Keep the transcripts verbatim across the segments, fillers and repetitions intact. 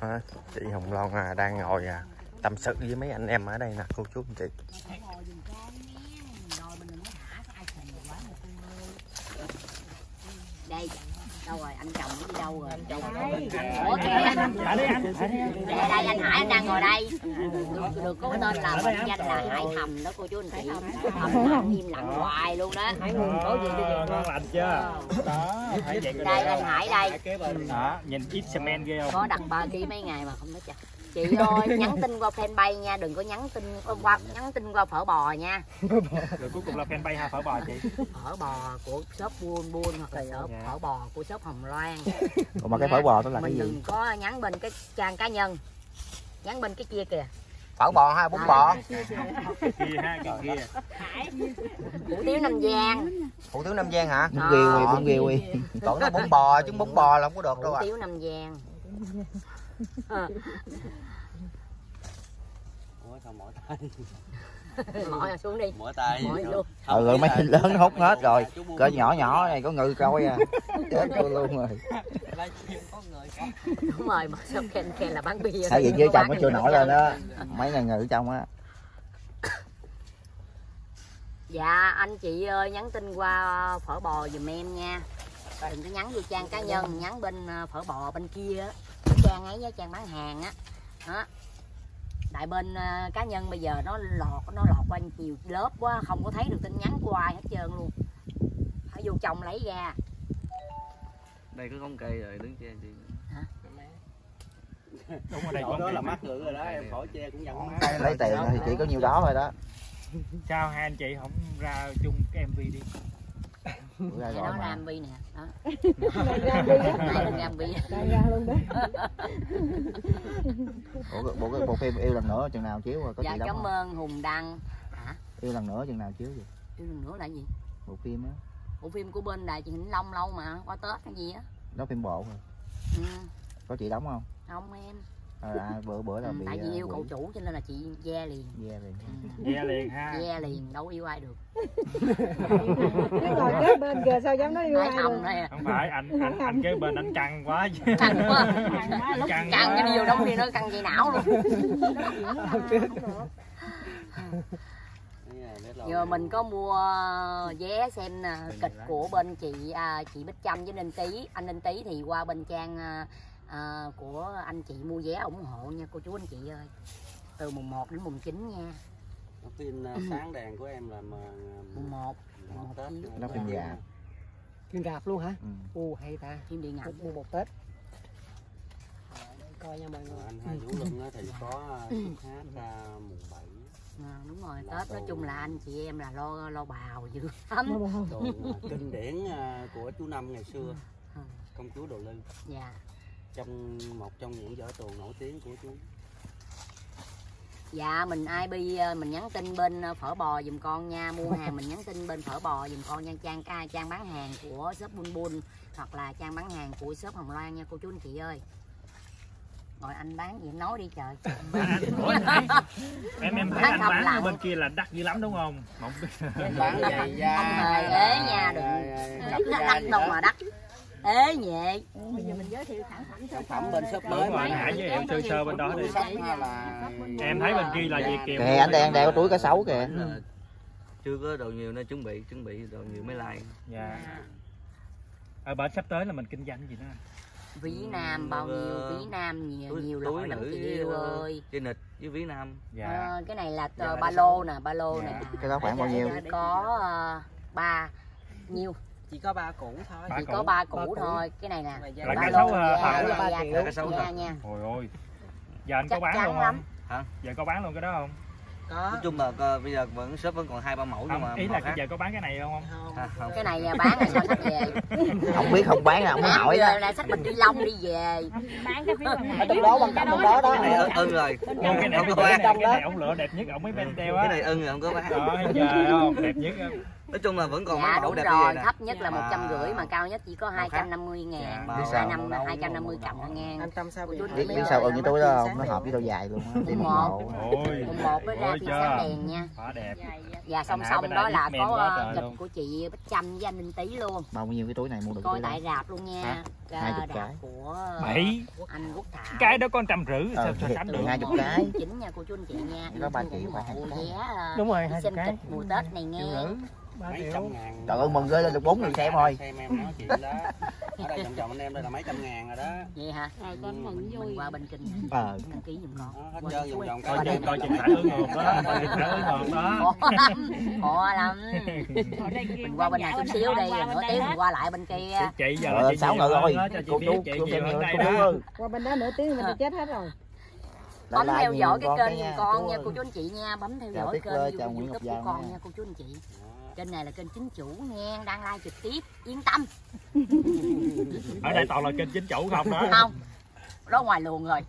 À, chị Hồng Loan à, đang ngồi à, tâm sự với mấy anh em ở đây nè cô chú anh chị. Đây đâu rồi, anh chồng nó đi đâu rồi? Anh chồng đây. Ủa kìa. Đây đây anh Hải anh đang ngồi đây. Được, được có tên là mệnh danh là Hải Thầm đó cô chú anh chị. Thầm lặng im lặng hoài luôn đó. Hải Nguồn có gì cho ngon lành chưa? Đó, Hải vậy đây anh Hải đây. Đó, nhìn ít cement ghê không? Có đặt ba ký mấy ngày mà không nói chặt. Chị ơi, nhắn tin qua fanpage nha, đừng có nhắn tin qua nhắn tin qua phở bò nha. Rồi cuối cùng là fanpage ha, phở bò chị. Phở bò của shop Buôn Buôn hoặc là shop phở bò của shop Hồng Loan. Ủa mà cái phở bò đó là mình cái gì? Đừng có nhắn bên cái trang cá nhân, nhắn bên cái kia kìa. Phở bò hay bún bò? Kia ha, cái kia. Hủ tiếu Nam Giang. Hủ tiếu Nam Giang hả? Bún riêu, bún riêu đi. Còn nó bún bò chứ bún bò là không có được đâu à. à. Hủ tiếu Nam Giang. À. Ủa sao mỏi tay? Mỏi xuống đi. Mỏi tay. Mỏi luôn. Ừ rồi mấy lớn hút hết rồi. Cỡ nhỏ nhỏ này có ngư coi à. Chết tôi luôn rồi. Đúng rồi, mà sao khen khen là bán bia. Tại vì dưới chồng nó chưa nổi lên đó. Mấy ngày ngự trong á. Dạ anh chị ơi, nhắn tin qua phở bò giùm em nha. Đừng có nhắn vô trang cá nhân, nhắn bên phở bò bên kia á, trang ấy với trang bán hàng á. Đó. Đại bên uh, cá nhân bây giờ nó lọt nó lọt qua nhiều lớp quá, không có thấy được tin nhắn của ai hết trơn luôn. Phải vô trong lấy ra. Đây có con cây rồi, đứng che chị. Hả? Đúng ở đây có đó cây là mắc rưỡi rồi đó, em khỏi che cũng nhận mắc. Lấy tiền thì chỉ có nhiêu đó thôi đó. Sao hai anh chị không ra chung cái em vê đi? Để nó ra em vê nè. Đó. Đây đừng ra em vê. ra luôn đó. Bộ, bộ, bộ, bộ phim yêu lần nữa chừng nào chiếu rồi có Dạ chị đóng cảm không? ơn Hùng Đăng. Hả? Yêu lần nữa chừng nào chiếu vậy? Yêu lần nữa là gì? Bộ phim á. Bộ phim của bên Đài Truyền hình Long lâu mà, qua Tết hay gì á. Đó phim bộ rồi. Ừ. Có chị đóng không? Không em. À, bữa bữa là ừ, bị tại vì yêu quỷ. cậu chủ cho nên là chị ve liền. Ve liền. Ve liền ha. Ve liền, đâu yêu ai được. Cái ngồi kế bên kìa sao dám nói yêu ai được. Không phải anh anh anh kế bên anh căng quá chứ. Căng quá. Căng Căng cái đi vô đông đi nó căng dây não luôn. Giờ mình có mua vé xem kịch của bên chị à, chị Bích Trâm với Ninh Tý. Anh Ninh Tý thì qua bên trang à, của anh chị mua vé ủng hộ nha cô chú anh chị ơi. Từ mùng một đến mùng chín nha. Phim Sáng Đèn của em là mùng một. Mùng một Tết. Nó phim già. Phim rạp luôn hả? Ừ. Ồ hay ta. Phim điện ảnh. Mua một Tết. Coi nha mọi người. Anh Hai Vũ Luân thì có hát mùng bảy. À, đúng rồi, Tết nói chung là anh chị em là lo lo bào dữ lắm. Kinh điển của chú Năm ngày xưa. Công chúa Đồ Lư. Dạ. Trong một trong những vở tuồng nổi tiếng của chú. Dạ mình i bê mình nhắn tin bên phở bò giùm con nha, mua hàng mình nhắn tin bên phở bò giùm con nha, trang ca trang bán hàng của shop Buôn Buôn hoặc là trang bán hàng của shop Hồng Loan nha cô chú anh chị ơi. Rồi anh bán gì em nói đi trời. em em thấy anh bán ở bên kia là đắt dữ lắm đúng không? Không biết. Bán giày da. Không hề ế nha, đừng đắt đâu mà đắt. Ế nhẹ. Bây giờ mình giới thiệu sản phẩm sản phẩm bên shop mới mà hãy giới thiệu sơ sơ bên đó đi. Em thấy bên kia là gì kìa. Kìa anh đang đeo túi cá sấu kìa. Chưa có đồ nhiều nên chuẩn bị chuẩn bị đồ nhiều mới like. Dạ. Ở bển sắp tới là mình kinh doanh gì nữa? Ví nam bao nhiêu, ví nam nhiều nhiều loại lắm chị yêu ơi. Cái nịch với ví nam. Dạ. À, cái này là dạ, ba lô nè, ba lô dạ. Nè. Cái đó khoảng bao nhiêu? Có uh, ba nhiêu? Chỉ có ba củ thôi. Chỉ có ba củ thôi. Cái này nè. Là cá sấu ba triệu nha. Ôi ôi. Giờ anh có bán luôn không? Hả? Giờ có bán luôn cái đó không? Có. Nói chung là bây giờ vẫn shop vẫn còn hai ba mẫu nhưng mà ý là cái giờ có bán cái này không? À, không. Cái này bán là sao xách về? Không biết không bán là không hỏi đó. Là xách bịch ni lông đi về. Bán cái ở trong đó quan trọng trong đó đó. Cái này ưng rồi. Cái này không có bán. Cái này ông lựa đẹp nhất ông mới bên đeo á. Cái này ưng rồi không có bán. Đó giờ không đẹp nhất. Nói chung là vẫn còn dạ, mấy mẫu đúng đẹp rồi, nè. thấp nhất là Mà- một trăm rưỡi mà cao nhất chỉ có hai trăm năm mươi ngàn. Dạ, hai năm hai trăm năm mươi cộng ngàn. Anh Tâm sao bây giờ? Biết biết sao ơn cái túi đó không? Nó hợp với đôi dài luôn á. Mùng một. Ôi, Mùng một mới ra ôi phim chưa. sáng đèn nha. Quá đẹp. Và song Hồi nãy song bên đó đây là viết có men quá ờ, trời kịch luôn. của chị Bích Trâm với anh Ninh Tý luôn. Bao nhiêu cái túi này mua được Coi túi tại đó? rạp luôn nha. Hả? Ờ, Hai chục đạp cái. của Bảy. anh Quốc Thảo. Cái đó con trăm rưỡi sao Ờ, so sánh được. hai chục cái. Chính nha cô chú anh chị nha. Có ba Yêu thương triệu ủng phải hai hộ chục cái. vé ờ, Đúng rồi, đi hai xem chục cái. kịch mùa Tết này nghe. Mấy trăm ngàn. Trời ơi mừng ghê lên được bốn người xem thôi. Xem em nói chuyện đó. Ở đây vòng vòng anh em đây là mấy trăm ngàn rồi đó. Vậy hả? Rồi con mừng Mình vui. qua bên kinh Ờ. đăng ký giùm con. Đó, hết trơn vòng vòng Coi cái chừng coi chừng phải hướng ngược đó, coi chừng phải hướng ngược đó. Khổ lắm, khổ lắm. Mình qua bên này chút xíu đi, rồi nửa tiếng mình qua lại bên kia. Chị giờ Trời là ơi, chị sáu nhiều người hơn rồi. đó, cho chị Cô biết chú chị cô nhiều xem hơn nhiều đây cô chú đó. ơi. Qua bên đó nửa tiếng mình chết hết rồi. Bấm Lại theo nhiều dõi cái con kênh cái nha, giùm con chú nha ơi. cô chú anh chị nha, bấm theo Chào dõi Tuyết kênh Lê, chào Nguyễn YouTube Ngọc của Giao con nha. nha cô chú anh chị. Kênh này là kênh chính chủ nha, đang like trực tiếp, yên tâm. Ở đây toàn là kênh chính chủ không đó. Không, đó ngoài luồng rồi.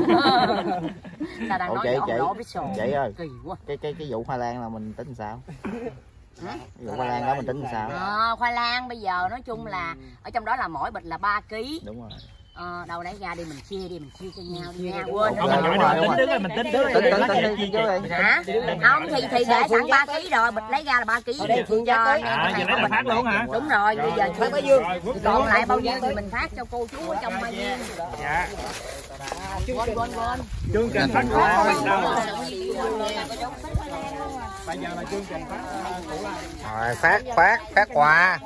Ta đang Ủa, nói chị, với chị, ông official. chị ơi. Kỳ quá. Cái cái cái vụ hoa lan là mình tính sao? Hả? Cái vụ hoa lan đó mình tính sao? Ờ, khoai lang bây giờ nói chung là ở trong đó là mỗi bịch là ba ký. Đúng rồi. Ờ, đâu lấy ra đi mình chia đi, mình chia cho nhau đi nha. Quên Đúng Không, rồi, mình đúng phải rồi, tính đúng đứng mình tính đứng Tính tính Nói tính chị, đi chị, chú ơi. hả? Không thì thì để sẵn ba ký rồi, bịch lấy ra là ba ký đây Phương cho Giá anh tới. em À, cái giờ này lấy có là bịch. phát luôn hả? Đúng rồi, bây giờ Rồi, bao nhiêu rồi, còn lại bao nhiêu thì mình phát cho cô chú ở trong bao nhiêu. Dạ. Quên quên quên. Chương trình phát của Lan bắt đầu. Bây giờ là chương trình phát của Lan. Rồi phát phát phát quà.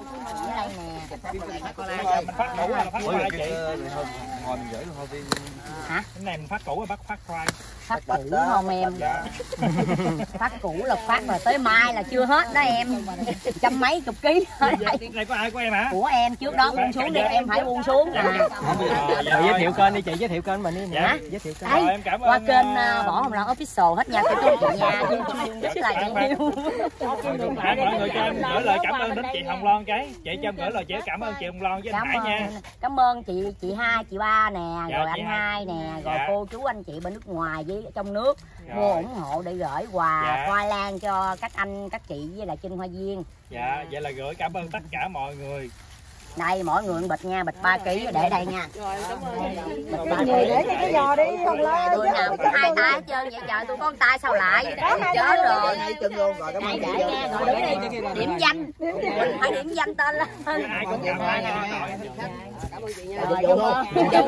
Mình phát cũ hay là phát khoai chị? Ngồi mình gửi luôn thôi đi. Hả? Cái này mình phát cũ hay bắt phát khoai? Phát cũ không em? Phát cũ là phát rồi tới mai là chưa hết đó em. Trăm mấy chục ký ở đây. Cái này của ai của em hả? Của em trước đó buông xuống đi, em phải buông xuống à. Rồi, giới thiệu kênh đi chị, giới thiệu kênh mình đi. Dạ, giới thiệu kênh. Đấy, Rồi, em cảm ơn. qua kênh uh, Võ Hồng Loan Official hết nha cô chú chị nha. Rất là nhiều. À, mọi người cho em gửi lời cảm ơn đến chị Hồng Loan cái. Chị cho em gửi lời cảm ơn chị Hồng Loan với anh Cảm Hải nha. ơn, cảm ơn chị chị hai, chị ba nè, Dạ, rồi chị anh hai. hai nè, rồi Dạ. cô chú anh chị bên nước ngoài với trong nước Rồi. mua ủng hộ để gửi quà Dạ. khoai lang cho các anh các chị với lại Trinh Hoa Viên. Dạ, vậy là gửi cảm ơn tất cả mọi người. Đây mỗi người một bịch nha, bịch ba ký để đây nha. Bịch ba Nhiều ký. để cho cái giò đi không lo. Tôi nào cũng hai tay hết trơn vậy trời, tôi có con tay sao lại? Chết rồi. Ngay chân luôn rồi. Cảm Đây ơn để nha, rồi đứng đi. Điểm danh. Mình phải điểm danh tên lên. Ai cũng cảm ơn nha. Rồi, chúc ơn.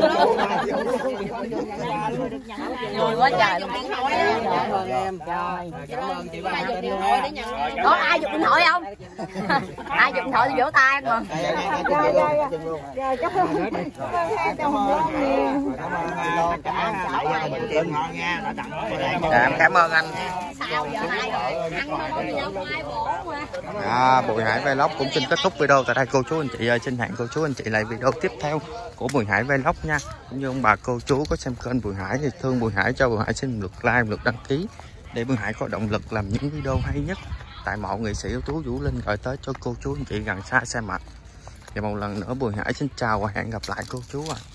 Vui quá trời luôn. Cảm ơn em. Rồi. Cảm ơn chị ba. Có ai dùng điện thoại không? Ai dùng điện thoại thì vỗ tay mà. Rồi rồi rồi. Rồi cảm ơn. Cảm ơn hai chồng con nhiều. Cảm ơn cả đại gia đình ngon nha. Đã tặng hoa lan. Dạ, em cảm ơn anh. Sao giờ hai rồi? Ăn mà nói gì đâu, ai bổ mà. À, Bùi Hải Vlog cũng xin kết thúc video tại đây cô chú anh chị ơi. Xin hẹn cô chú anh chị lại video tiếp theo của Bùi Hải Vlog nha. Cũng như ông bà cô chú có xem kênh Bùi Hải thì thương Bùi Hải cho Bùi Hải xin lượt like, lượt đăng ký để Bùi Hải có động lực làm những video hay nhất tại mộ nghệ sĩ ưu tú Vũ Linh gửi tới cho cô chú anh chị gần xa xem ạ. Và một lần nữa Bùi Hải xin chào và hẹn gặp lại cô chú ạ. À.